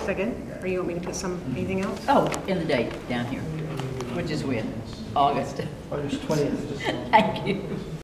Is that good? Or you want me to put anything else? Oh, and the date down here, which is when? August. August 20th. Thank you.